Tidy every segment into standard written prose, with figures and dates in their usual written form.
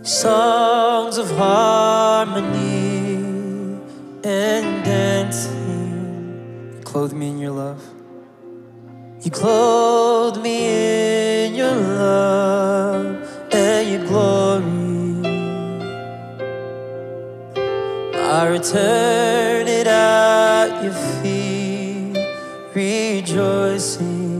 songs of harmony and dancing. You clothe me in your love. You clothe me in your love and your glory. I return it at your feet, rejoicing.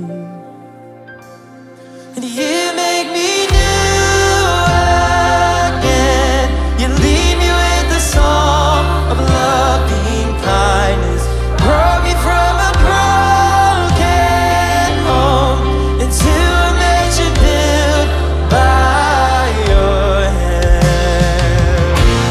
And you make me new again. You lead me with the song of loving kindness. Brought me from a broken home into a mansion built by your hand.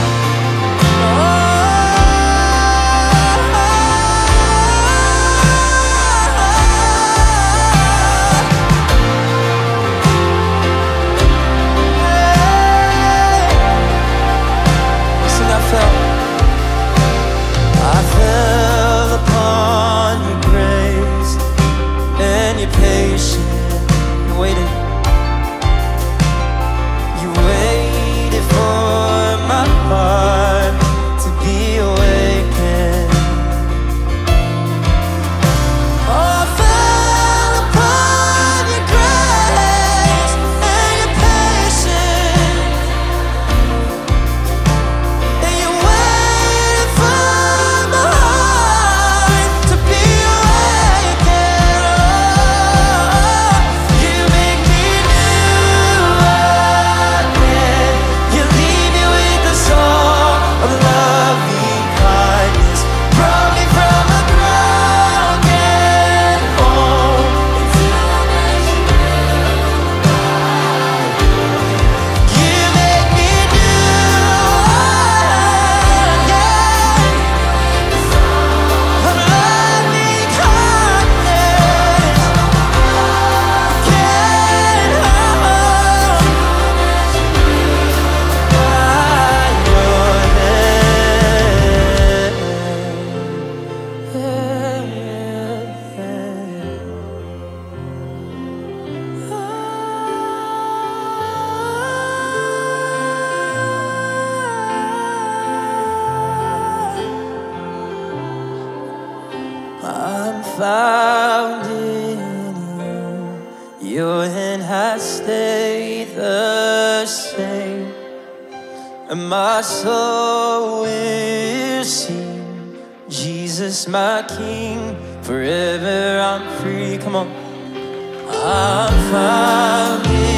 I fell upon your grace and your patience. You waited. You waited for my heart to be awakened. Oh, I fell upon your grace and your patience, and you waited for my heart to be awakened. Oh, you make me new again. You lead me with the song of loving kindness. Brought me from a broken home into a mansion built by you. You make me new again. Of loving kindness. Get home by your I'm found in you. Your hand has stayed the same, and my soul will sing. Jesus, my King, forever I'm free. Come on. I'm found in